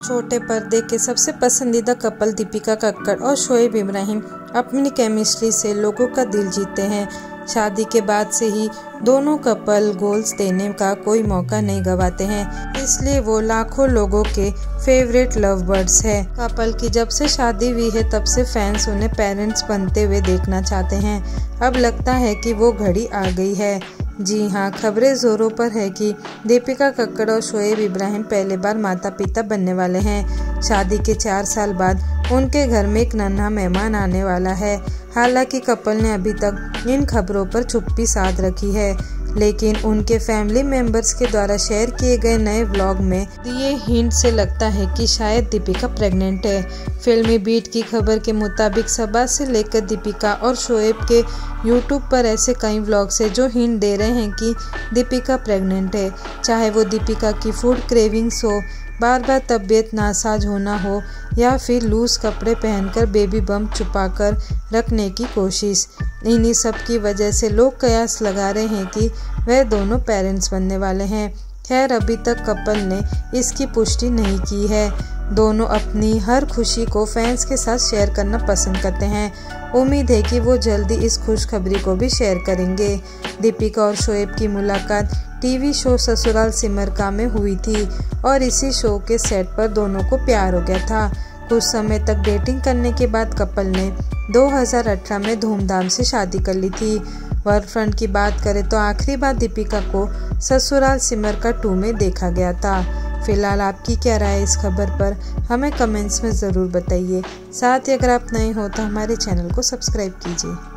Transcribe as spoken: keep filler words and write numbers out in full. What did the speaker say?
छोटे पर्दे के सबसे पसंदीदा कपल दीपिका कक्कड़ और शोएब इब्राहिम अपनी केमिस्ट्री से लोगों का दिल जीतते हैं। शादी के बाद से ही दोनों कपल गोल्स देने का कोई मौका नहीं गंवाते हैं, इसलिए वो लाखों लोगों के फेवरेट लव बर्ड्स है। कपल की जब से शादी हुई है तब से फैंस उन्हें पेरेंट्स बनते हुए देखना चाहते हैं। अब लगता है कि वो घड़ी आ गई है। जी हाँ, खबरें जोरों पर है कि दीपिका कक्कड़ और शोएब इब्राहिम पहले बार माता पिता बनने वाले हैं। शादी के चार साल बाद उनके घर में एक नन्हा मेहमान आने वाला है। हालांकि कपल ने अभी तक इन खबरों पर चुप्पी साध रखी है, लेकिन उनके फैमिली मेंबर्स के द्वारा शेयर किए गए नए व्लॉग में दिए हिंट से लगता है कि शायद दीपिका प्रेग्नेंट है। फिल्मी बीट की खबर के मुताबिक सबा से लेकर दीपिका और शोएब के यूट्यूब पर ऐसे कई व्लॉग्स हैं जो हिंट दे रहे हैं कि दीपिका प्रेग्नेंट है। चाहे वो दीपिका की फूड क्रेविंग्स हो, बार बार तबीयत नासाज होना हो, या फिर लूज कपड़े पहनकर बेबी बम्प छुपाकर रखने की कोशिश। इन्हीं सब की वजह से लोग कयास लगा रहे हैं कि वह दोनों पेरेंट्स बनने वाले हैं। खैर, अभी तक कपल ने इसकी पुष्टि नहीं की है। दोनों अपनी हर खुशी को फैंस के साथ शेयर करना पसंद करते हैं। उम्मीद है कि वो जल्दी इस खुशखबरी को भी शेयर करेंगे। दीपिका और शोएब की मुलाकात टीवी शो ससुराल सिमर का में हुई थी और इसी शो के सेट पर दोनों को प्यार हो गया था। कुछ समय तक डेटिंग करने के बाद कपल ने दो हज़ार अठारह में धूमधाम से शादी कर ली थी। वर्क फ्रंट की बात करें तो आखिरी बार दीपिका को ससुराल सिमर का टू में देखा गया था। फिलहाल आपकी क्या राय है इस खबर पर, हमें कमेंट्स में ज़रूर बताइए। साथ ही अगर आप नए हो तो हमारे चैनल को सब्सक्राइब कीजिए।